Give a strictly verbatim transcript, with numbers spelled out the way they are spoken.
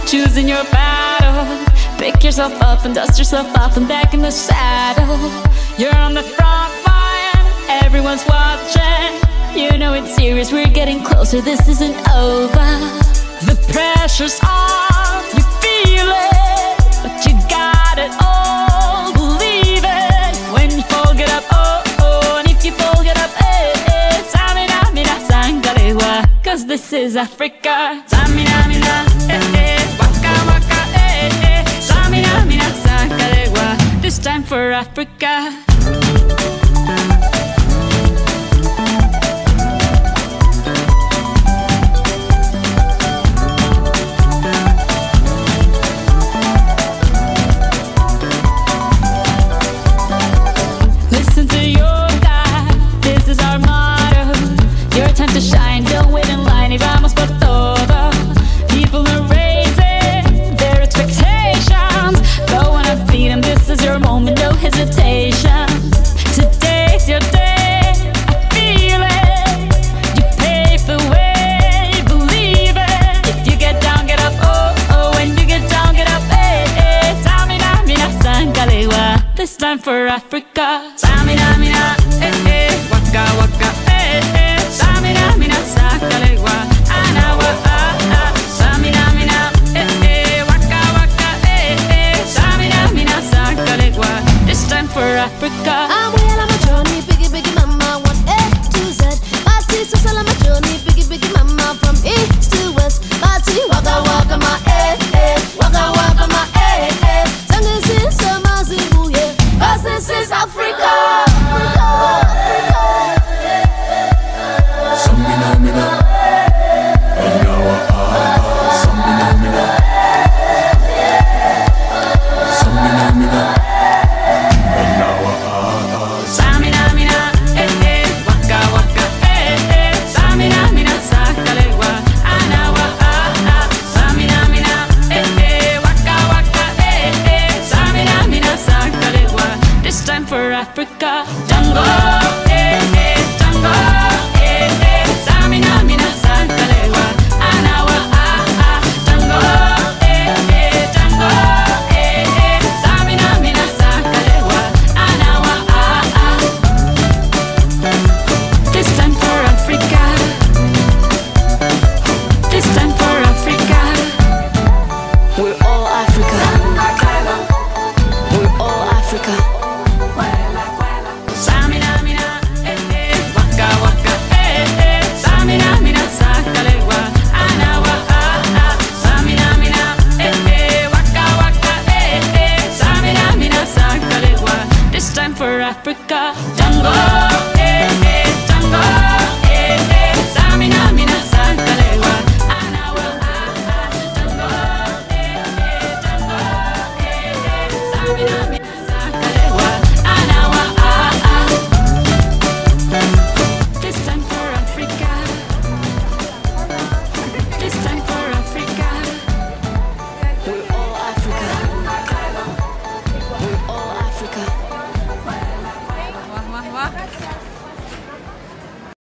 choosing your battles. Pick yourself up and dust yourself off and back in the saddle. You're on the front line, everyone's watching. You know it's serious, we're getting closer, this isn't over. The pressure's on, you feel it, but you got it all, believe it. When you fall, get up, oh, oh, and if you fall, get up, eh, eh. Samina, mina, sangalewa, cause this is Africa. Samina, mina, eh, eh, waka, waka, eh, eh. Samina, mina, sangalewa, this time for Africa. Time to shine, don't wait in line, y vamos por todo. People are raising their expectations. Go on and feed them, this is your moment, no hesitation. Today's your day, I feel it. You pave the way, believe it. If you get down, get up, oh, oh. When you get down, get up, eh, eh. Samina, mina, sangalewa, this time for Africa. Samina, mina, eh, eh. Waka, waka, eh, eh. Samina, mina, sangalewa, anawa, ah, ah. Samina, mina, eh, eh. Waka, waka, eh, eh. Samina, mina, sangalewa, this time for Africa. I'm well on my journey, biggie, biggie mama, one A to Z. My sister's all on my journey, biggie, biggie mama, from east to west. My tea, waka, waka, my eh, eh. Waka, waka, my eh, eh. Sangin' since summer, zingu, yeah. Cause this is Africa. For Africa, Tango, eh, eh, Tango, eh, eh. Samina, mina, sangalewa, anawa, ah, ah. Tango, eh, eh, Tango, eh, eh. Samina, mina, sangalewa, anawa, ah, ah. This time for Africa. This time for Africa. We're all Africa. We're all Africa. Samina, mina, eh, eh, waka, waka, eh, eh. Samina, mina, sangalewa, anawa, ah, ah. Samina, mina, eh, eh, waka, waka, eh, eh. Samina, mina, sangalewa, this time for Africa. Tango, eh, eh, Tango, eh, eh. Samina, mina, sangalewa, anawa, ah, ah. Tango, eh, eh, Tango, eh, eh. Samina, mina, sangalewa, anawa, ah, ah. This time for Africa. This time for Africa. We're all Africa. We're all Africa. Wah, wah, wah.